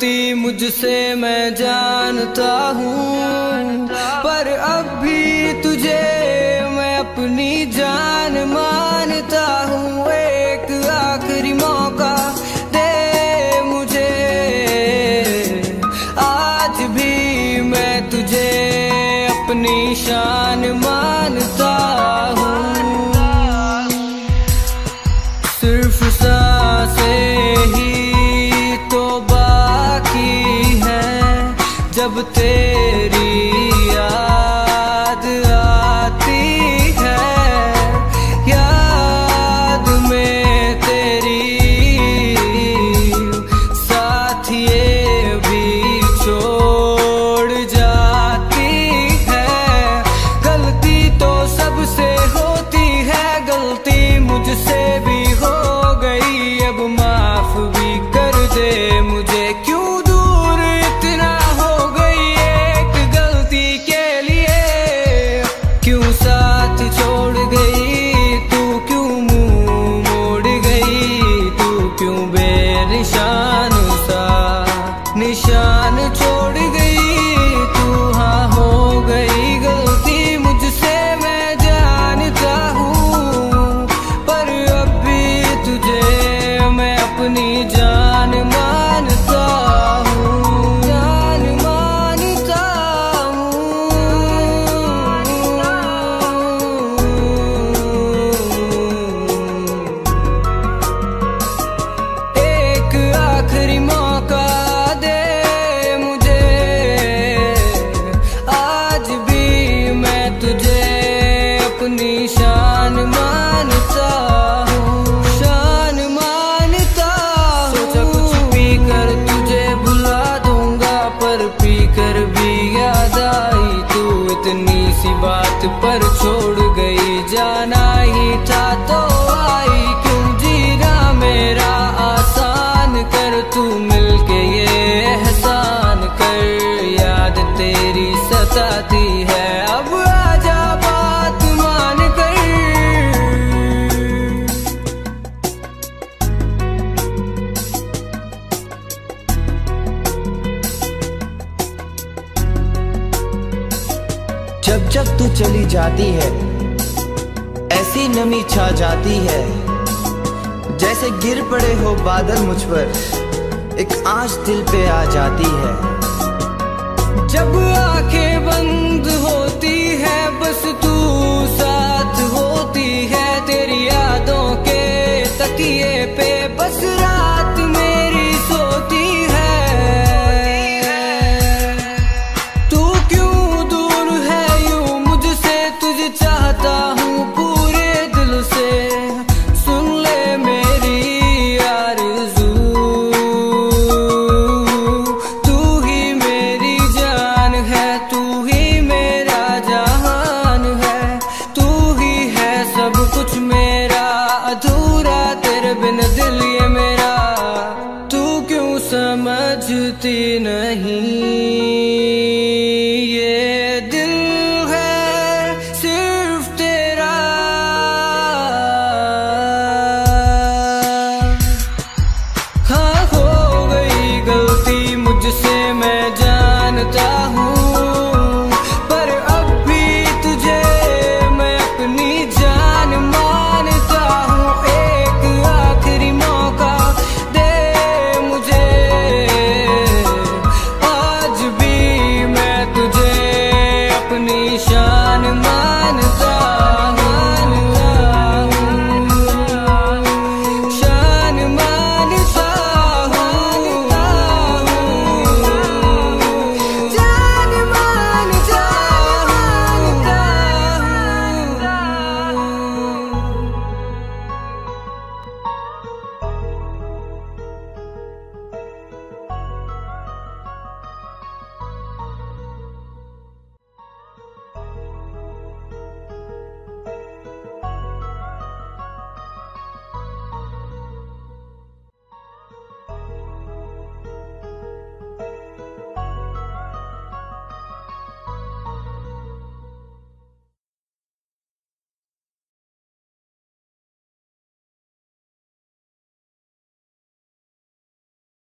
गलती मुझसे मैं जानता हूँ, पर अब भी तुझे मैं अपनी जान मानता हूँ। एक आखिरी मौका दे मुझे, आज भी मैं तुझे अपनी शान मानता हूँ। सिर्फ सांसें ही तो बाकी है, जब तेरी याद आती है, याद में तेरी साथ ये भी छोड़ जाती है। गलती तो सबसे होती है, गलती मुझसे भी हो गई, अब माफ भी कर दे मुझे। क्यों दूर इतना हो गई एक गलती के लिए, क्यों साथ छोड़ गई तू, क्यों मुंह मोड़ गई तू, क्यों बेनिशान सा निशान छोड़ गई तू। हाँ हो गई गलती मुझसे मैं जानता हूँ, पर अब भी तुझे मैं अपनी जान मानता हूँ, जान मानता हूँ। एक आखिरी मौका दे मुझे, आज भी मैं तुझे अपनी शान मानता हूँ, शान मानता हूँ। सोचा कुछ पी कर तुझे भुला दूंगा, पर पी कर भी याद आई तू। इतनी सी बात पर छोड़ गई, जाना ही था तो आई। क्यों जीना मेरा आसान कर, तू मिलके ये एहसान कर। याद तेरी सताती है, अब आजा बात मान कर। जब जब तू चली जाती है, ऐसी नमी छा जाती है, जैसे गिर पड़े हो बादल मुझ पर, एक आँच दिल पे आ जाती है। जब आंखें बंद होती है, बस तू साथ होती है, तेरी यादों के तकिए पे बस रात मेरी सोती है। तू क्यों दूर है यूं मुझसे, तुझे चाहता हूँ पूरे दिल से। सुन ले मेरी आरज़ू, तू ही मेरी जान है, तू ही मेरा जहान है, तू ही है सब कुछ मेरा, अधूरा तेरे बिन दिल ये मेरा। तू क्यों समझती नहीं।